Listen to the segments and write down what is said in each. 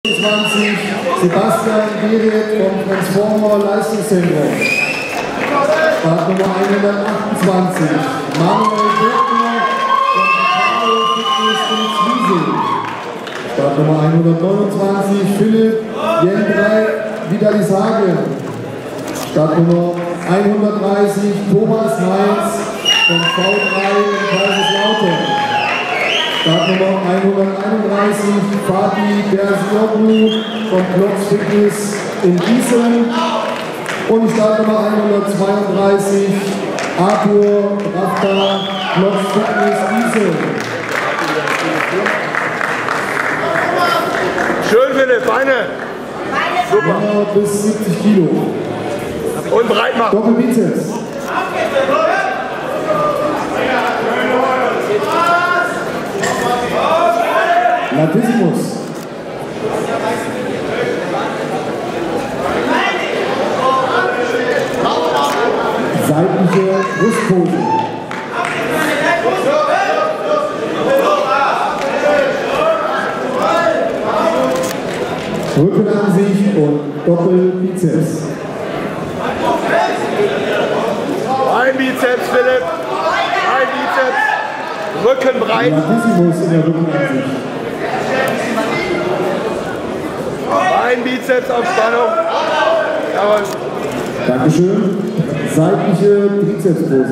20, Sebastian Gerrit vom Transformer Leistungszentrum. Startnummer 128, Manuel Birkner vom Fitness in Zwiesel. Startnummer 129, Philipp Jendrei Vitalishagen. Startnummer 130, Thomas Heinz vom V3 in Kaiserslautern. Startnummer 131, Fatih Bersioglu vom Klotz Fitness in Gießen. Und Startnummer 132, Arthur Rafta, Klotz Fitness Gießen. Schön, Philipp, Beine. Super. Männer bis 70 Kilo. Und breit machen. Doppelbizeps. Latissimus. Seitliche Brustpose. Rückenansicht und Doppelbizeps. Ein Bizeps, Philipp. Ein Bizeps. Rücken breit. Latissimus in der Rückenansicht. Ein Bizeps auf Spannung. Jawohl. Dankeschön. Seitliche Trizepspose.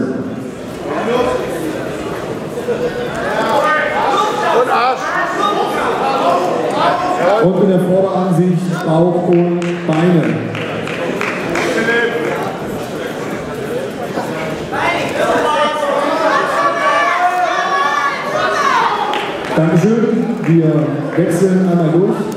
Und Arsch. Und in der Vorderansicht Bauch und Beine. Dankeschön. Wir wechseln einmal durch.